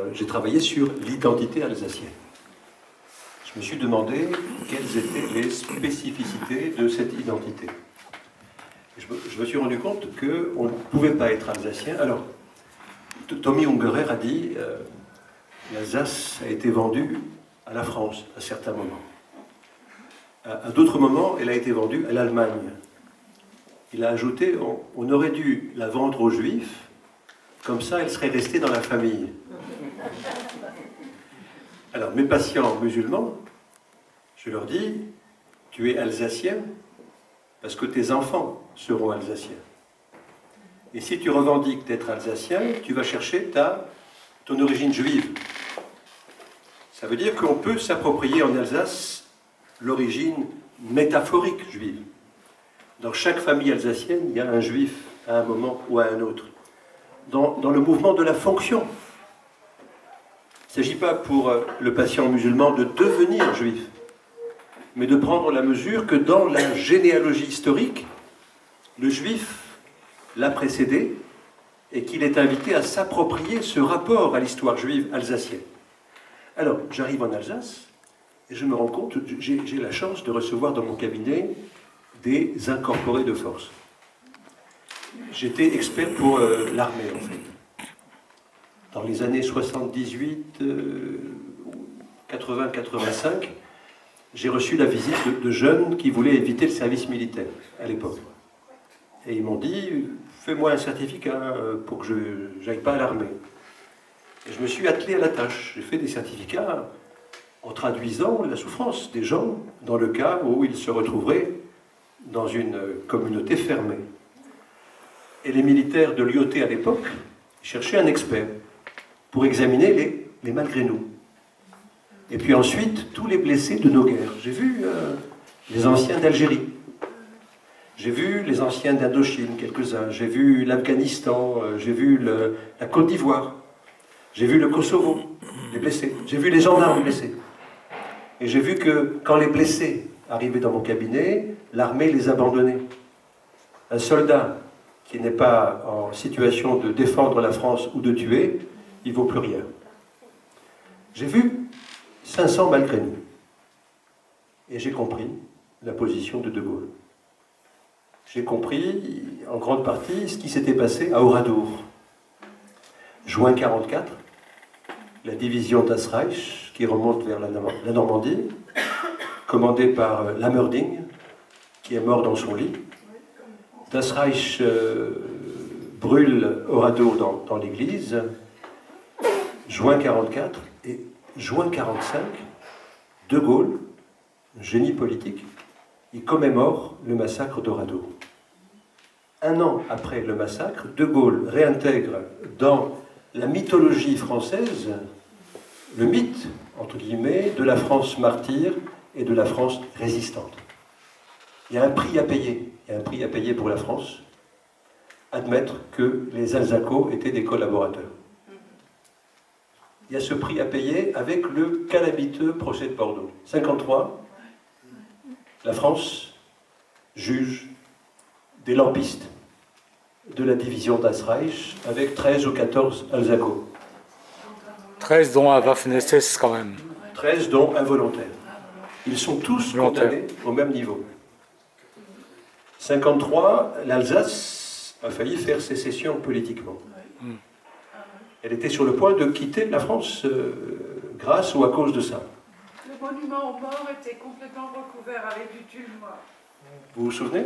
j'ai travaillé sur l'identité alsacienne. Je me suis demandé quelles étaient les spécificités de cette identité. Je me suis rendu compte qu'on ne pouvait pas être alsacien. Alors, Tommy Ungerer a dit l'Alsace a été vendue à la France à certains moments. À d'autres moments, elle a été vendue à l'Allemagne. Il a ajouté on aurait dû la vendre aux Juifs, comme ça elle serait restée dans la famille. Alors, mes patients musulmans, je leur dis tu es alsacien parce que tes enfants seront alsaciens. Et si tu revendiques d'être alsacien, tu vas chercher ton origine juive. Ça veut dire qu'on peut s'approprier en Alsace l'origine métaphorique juive. Dans chaque famille alsacienne, il y a un juif à un moment ou à un autre. Dans le mouvement de la fonction. Il ne s'agit pas pour le patient musulman de devenir juif, mais de prendre la mesure que dans la généalogie historique, le juif l'a précédé et qu'il est invité à s'approprier ce rapport à l'histoire juive alsacienne. Alors, j'arrive en Alsace et je me rends compte, j'ai la chance de recevoir dans mon cabinet des incorporés de force. J'étais expert pour l'armée, en fait. Dans les années 78, 80, 85, j'ai reçu la visite de jeunes qui voulaient éviter le service militaire à l'époque. Et ils m'ont dit, fais-moi un certificat pour que je n'aille pas à l'armée. Et je me suis attelé à la tâche. J'ai fait des certificats en traduisant la souffrance des gens dans le cas où ils se retrouveraient dans une communauté fermée. Et les militaires de l'IOT à l'époque cherchaient un expert pour examiner les malgré nous. Et puis ensuite, tous les blessés de nos guerres. J'ai vu les anciens d'Algérie. J'ai vu les anciens d'Indochine, quelques-uns. J'ai vu l'Afghanistan, j'ai vu la Côte d'Ivoire. J'ai vu le Kosovo, les blessés. J'ai vu les gendarmes blessés. Et j'ai vu que quand les blessés arrivaient dans mon cabinet, l'armée les abandonnait. Un soldat qui n'est pas en situation de défendre la France ou de tuer, il ne vaut plus rien. J'ai vu 500 malgré nous. Et j'ai compris la position de De Gaulle. J'ai compris, en grande partie, ce qui s'était passé à Oradour. Juin 1944, la division Das Reich, qui remonte vers la Normandie, commandée par Lammerding, qui est mort dans son lit. Das Reich brûle Oradour dans l'église. Juin 1944 et juin 1945, De Gaulle, génie politique, il commémore le massacre d'Oradour. Un an après le massacre, De Gaulle réintègre dans la mythologie française le mythe, entre guillemets, de la France martyre et de la France résistante. Il y a un prix à payer. Il y a un prix à payer pour la France. Admettre que les Alsacos étaient des collaborateurs. Il y a ce prix à payer avec le calamiteux procès de Bordeaux. 1953, la France juge des lampistes de la division Das Reich avec 13 ou 14 Alsacos. 13 dont un Waffen-SS quand même. 13 dont un volontaire. Ils sont tous condamnés au même niveau. 1953, l'Alsace a failli faire sécession politiquement. Elle était sur le point de quitter la France grâce ou à cause de ça. Le monument aux morts était complètement recouvert avec du tulle noir. Vous vous souvenez ?